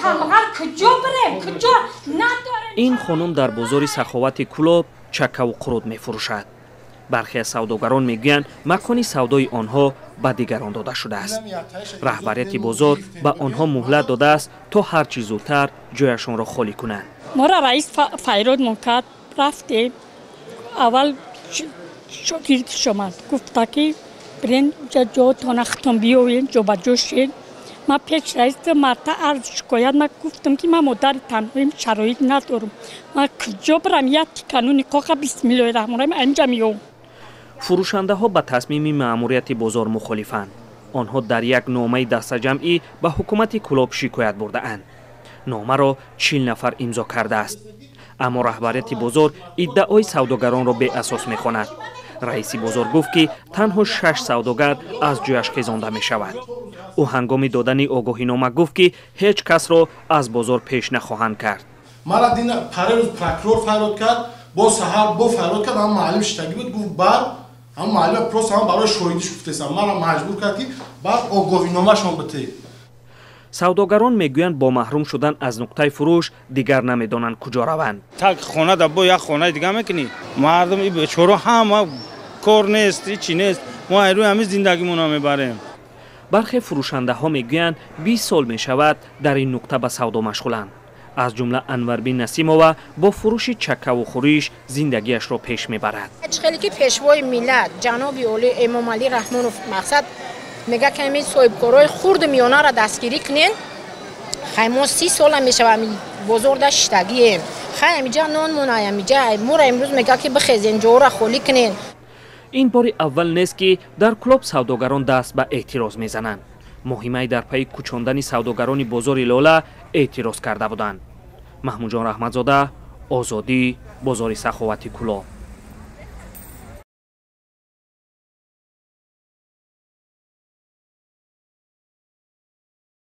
این خانم در بازار سخاوت کلوب چکه و قرود می‌فروشد. برخی از سوداگران میگویند مکان سودای آنها به دیگران داده شده است. رهبریت بازار به آنها مهلت داده است تا هر چیز زودتر جایشان را خالی کنند. ما را رئیس فیرود مکرد رفتیم. اول شاگرد شما گفت که برین جاتون ختم بیاین جا به جوشین. ما پیش رئیس مرتا عرض شکایت ما گفتم که ما مادر تنهاییم شرایط ندارم. ما کجا برم یک قانون کاغذ بسم الله الرحمن الرحیم انجام میدم. فروشنده ها به تصمیم مأموریت بازار مخالفند. آنها در یک نامه دسته‌جمعی به حکومت کلوب شکایت برده اند. نامه را 40 نفر امضا کرده است. اما رهبریت بازار ادعای سوداگران را به اساس می‌خواند. رئیس بازار گفت که تنها 6 سوداگر از جایش خیزانده می‌شود. او هنگام دادن آگاهینامه گفت که هیچ کس را از بازار پیش نخواهند کرد. مرا دین پروز پروکرور فریاد کرد، با سحر با فریاد کرد، هم معلم شتگی بود گفت بعد هم معلم پروس هم برای شاهدیش گفتم مرا مجبور کرد که بعد آگاهینامه شون بده. سوداگران میگویند با محروم شدن از نقطه فروش دیگر نمیدانند کجا روند. تا خانه دبو یک خانه دیگه میکنی مردم این بیچاره هم کار نیست چی نیست ما روی همین زندگیمون میبریم. برخی فروشنده ها میگویند 20 سال میشود در این نقطه به سودا مشغولند. از جمله انوربین نسیمова با فروش چکه و خوریش زندگیش را پیش میبرد. خیلی که پیشوای ملت جناب علی امام علی رحمانوف مقصد میگه که همین صاحبکارای خرد میانه را دستگیری کنین. ما 30 سال میشه همین بزرگ شتگیم. خیلی اینجا نان منای اینجا مورا امروز میگه که بخیزین جو را خالی کنین. این بار اول نیست که در کلوب سوداگران دست به اعتراض میزنند. مهمه در پی کوچاندن سوداگران بازار لاله اعتراض کرده بودند. محمود جان رحمتزاده، آزادی، بازار سخاوت کلوب.